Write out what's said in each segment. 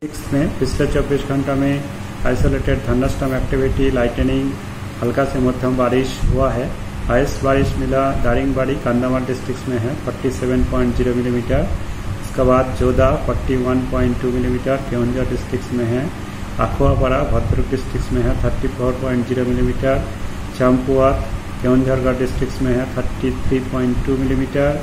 में पिछले 24 घंटा में आइसोलेटेड थंडरस्टॉर्म एक्टिविटी, लाइटनिंग, हल्का से मध्यम बारिश हुआ है। हाईएस्ट बारिश मिला दारिंगबाड़ी कंधामाल डिस्ट्रिक्ट में है 47.0 मिलीमीटर। उसके बाद जोधा 41.2 मिलीमीटर केवंझर डिस्ट्रिक्ट में है। अखुआपाड़ा भद्रक डिस्ट्रिक्ट में है 34.0 मिलीमीटर। चंपुआत केवंझरगढ़ डिस्ट्रिक्ट में है 33.2 मिलीमीटर।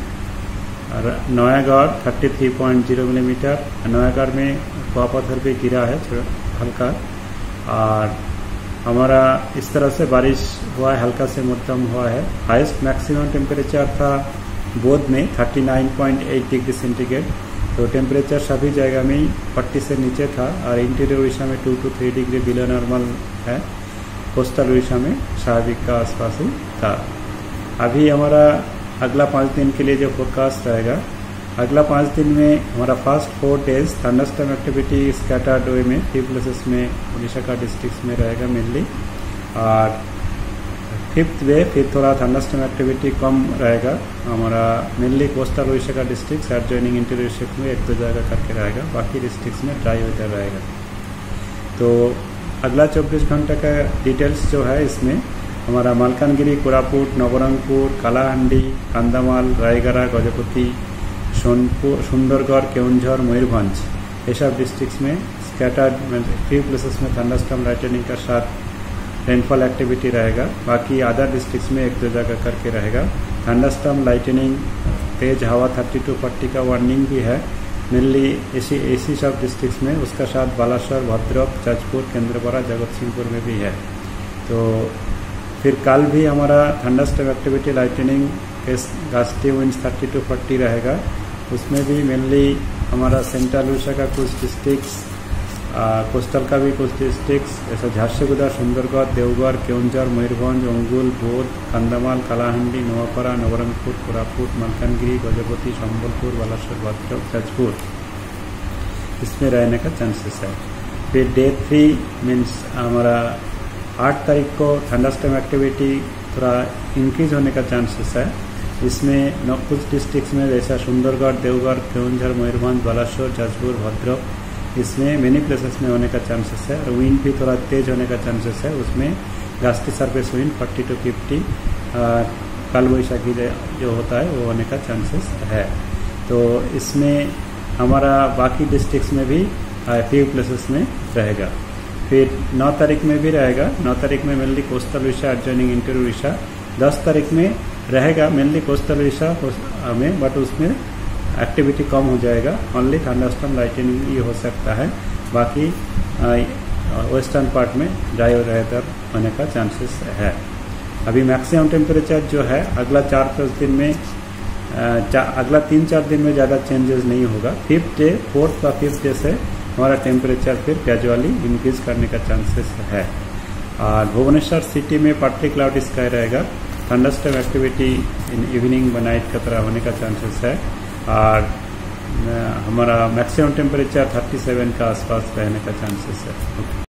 नयागढ़ 33.0 मिलीमीटर। नयागढ़ में कुआपत्थर भी गिरा है हल्का। और हमारा इस तरह से बारिश हुआ है, हल्का से मध्यम हुआ है। हाईएस्ट मैक्सिमम टेम्परेचर था बोध में 39.8 डिग्री सेंटीग्रेड। तो टेम्परेचर सभी जगह में 40 से नीचे था और इंटीरियर उड़ीसा में 2 to 3 डिग्री बिलो नॉर्मल है। कोस्टल उड़ीसा में स्वाभाविक का आसपास ही था। अभी हमारा अगला 5 दिन के लिए जो फोरकास्ट रहेगा, अगला 5 दिन में हमारा first 4 days thunderstorm activity scattered way में फ्यू प्लेसेस में उड़ीसा का डिस्ट्रिक्ट में रहेगा मेनली। और 5th डे फिर थोड़ा थंडरस्टॉर्म एक्टिविटी कम रहेगा। हमारा मेनली कोस्टल उड़ीसा का डिस्ट्रिक्ट एडजॉइनिंग इंटीरियर शिफ्ट में 1-2 जगह करके रहेगा। बाकी डिस्ट्रिक्ट में ड्राई वेदर रहेगा। तो अगला 24 घंटे का डिटेल्स जो है इसमें हमारा मालकानगिरी, कोरापुट, नवरंगपुर, कालाहांडी, कंधामाल, रायगढ़, गजपति, सुंदरगढ़, केवंझर, मयूरभंज ये सब डिस्ट्रिक्ट्स में स्कैटर्ड फ्यू प्लेसेस में थंडरस्टॉर्म लाइटनिंग का साथ रेनफॉल एक्टिविटी रहेगा। बाकी अदर डिस्ट्रिक्ट्स में 1-2 जगह करके रहेगा। थंडरस्टॉर्म लाइटनिंग, तेज हवा 30 to 40 का वार्निंग भी है मेनली एसी सब डिस्ट्रिक्ट्स में। उसका साथ बालासोर, भद्रक, जाजपुर, केंद्रपाड़ा, जगतसिंहपुर में भी है। तो फिर कल भी हमारा thunderstorm activity lightning gusty winds 30 to 40 रहेगा। उसमें भी मेनली हमारा सेंट्रल उड़ीसा का कुछ डिस्ट्रिक्ट्स, कोस्टल का भी कुछ डिस्ट्रिक्ट्स जैसे झारसुगुड़ा, सुंदरगढ़, देवगढ़, केवंझर, मयूरभंज, अंगुल, बौद्ध, कंधामाल, कालाहांडी, नवापाड़ा, नवरंगपुर, कोरापुट, मालकानगिरी, गजपति, संबलपुर, बालासोर, भद्रक, जाजपुर इसमें रहने का चांसेस है। फिर डे 3 मीन्स हमारा 8 तारीख को थंडरस्टॉर्म एक्टिविटी थोड़ा इंक्रीज होने का चांसेस है। इसमें कुछ डिस्ट्रिक्ट्स में जैसा सुंदरगढ़, देवगढ़, केवंझर, मयूरभंज, बालासोर, जाजपुर, भद्रक इसमें मेनी प्लेसेस में होने का चांसेस है। और विंड भी थोड़ा तेज होने का चांसेस है। उसमें गास्टी सरफेस विंड 40 to 50 काल वैशाखी जो होता है वो होने का चांसेस है। तो इसमें हमारा बाकी डिस्ट्रिक्ट्स में भी फ्यू प्लेसेस में रहेगा। फिर 9 तारीख में भी रहेगा। 9 तारीख में mainly coastal Odisha, adjoining interior Odisha. 10 तारीख में रहेगा मेनली कोस्टल उड़ीसा में, बट उसमें एक्टिविटी कम हो जाएगा। ओनली थंडरस्टॉर्म लाइटनिंग ही हो सकता है। बाकी वेस्टर्न पार्ट में ड्राई वेदर होने का चांसेस है। अभी मैक्सिमम टेम्परेचर जो है अगला 4-5 दिन में अगला 3-4 दिन में ज़्यादा चेंजेस नहीं होगा। 5th डे, 4th का 5th डे से हमारा टेम्परेचर फिर ग्रेजुअली इंक्रीज करने का चांसेस है। और भुवनेश्वर सिटी में पार्टली क्लाउडी स्काई रहेगा। थंडरस्टॉर्म एक्टिविटी इन इवनिंग व नाइट का तरह होने का चांसेस है। और हमारा मैक्सिमम टेम्परेचर 37 का आसपास रहने का चांसेस है।